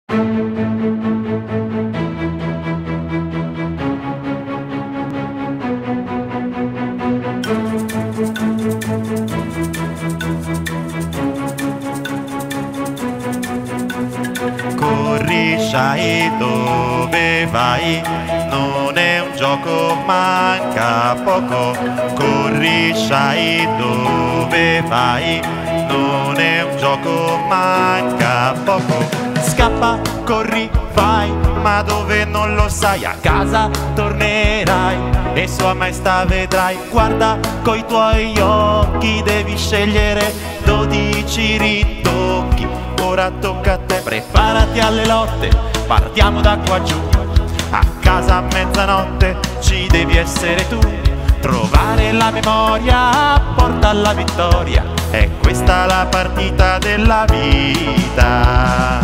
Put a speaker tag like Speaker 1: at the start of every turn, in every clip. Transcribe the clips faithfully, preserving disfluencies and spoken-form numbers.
Speaker 1: Corri, sai dove vai, non è un gioco, manca poco. Corri, sai dove vai, non è un gioco, manca poco. Scappa, corri, vai, ma dove non lo sai, a casa tornerai e Sua Maestà vedrai. Guarda coi tuoi occhi, devi scegliere dodici ritocchi. Ora tocca a te, preparati alle lotte, partiamo da qua giù. A casa a mezzanotte ci devi essere tu. Trovare la memoria porta alla vittoria, è questa la partita della vita.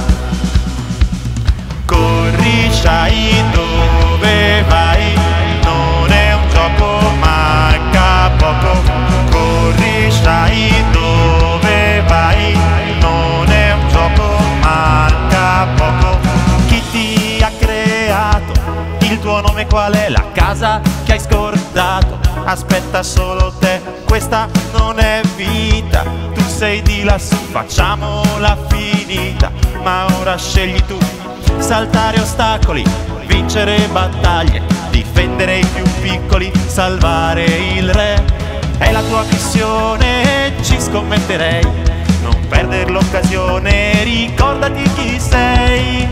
Speaker 1: Corri, sai dove vai, non è un gioco, manca poco. Corri, sai dove vai, non è un gioco, manca poco. Chi ti ha creato? Il tuo nome qual è? La casa che hai scordato aspetta solo te, questa non è vita. Tu sei di lassù, facciamola finita, ma ora scegli tu. Saltare ostacoli, vincere battaglie, difendere i più piccoli, salvare il re. È la tua missione, ci scommetterei. Non perdere l'occasione, ricordati chi sei.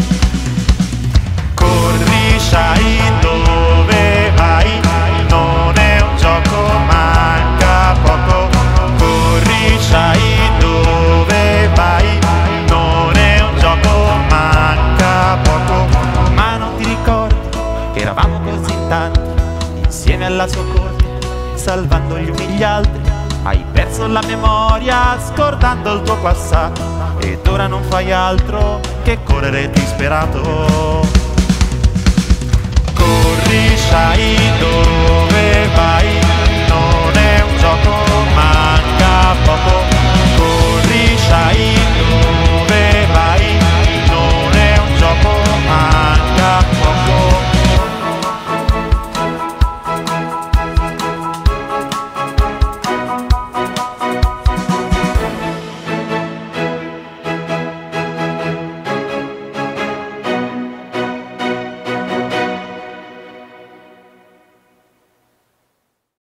Speaker 1: Corri, sai dove vai, non è un gioco, manca poco. Corri, sai dove vai, non è un gioco, manca poco. Ma non ti ricordi che eravamo così tanti, insieme alla sua corte, salvando gli uni gli altri. Hai perso la memoria scordando il tuo passato, ed ora non fai altro che correre disperato. Corri, sai dove vai, non è un gioco, manca poco.